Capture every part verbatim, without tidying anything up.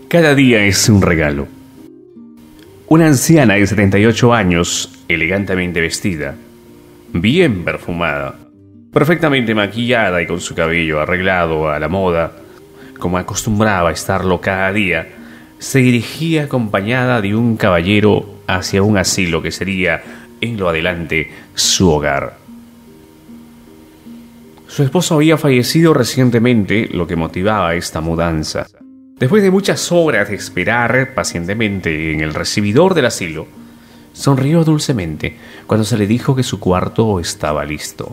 Cada día es un regalo. Una anciana de setenta y ocho años, elegantemente vestida, bien perfumada, perfectamente maquillada y con su cabello arreglado a la moda, como acostumbraba a estarlo cada día, se dirigía acompañada de un caballero hacia un asilo que sería, en lo adelante, su hogar. Su esposo había fallecido recientemente, lo que motivaba esta mudanza. Después de muchas horas de esperar pacientemente en el recibidor del asilo, sonrió dulcemente cuando se le dijo que su cuarto estaba listo.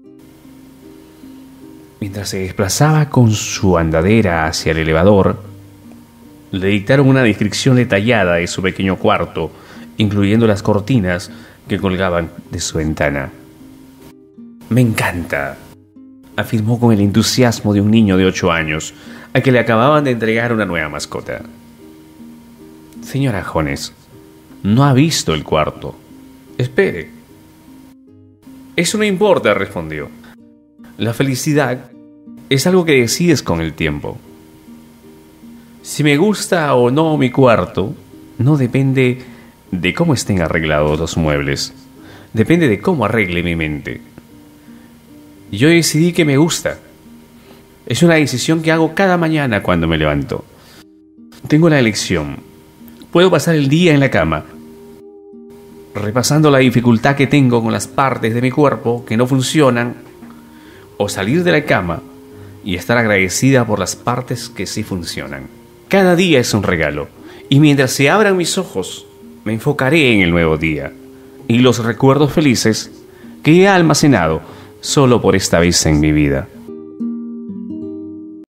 Mientras se desplazaba con su andadera hacia el elevador, le dictaron una descripción detallada de su pequeño cuarto, incluyendo las cortinas que colgaban de su ventana. «Me encanta», afirmó con el entusiasmo de un niño de ocho años, a que le acababan de entregar una nueva mascota. «Señora Jones, no ha visto el cuarto. Espere». «Eso no importa», respondió. «La felicidad es algo que decides con el tiempo. Si me gusta o no mi cuarto, no depende de cómo estén arreglados los muebles. Depende de cómo arregle mi mente. Yo decidí que me gusta. Es una decisión que hago cada mañana cuando me levanto. Tengo la elección. Puedo pasar el día en la cama, repasando la dificultad que tengo con las partes de mi cuerpo que no funcionan, o salir de la cama y estar agradecida por las partes que sí funcionan. Cada día es un regalo, y mientras se abran mis ojos, me enfocaré en el nuevo día y los recuerdos felices que he almacenado solo por esta vez en mi vida.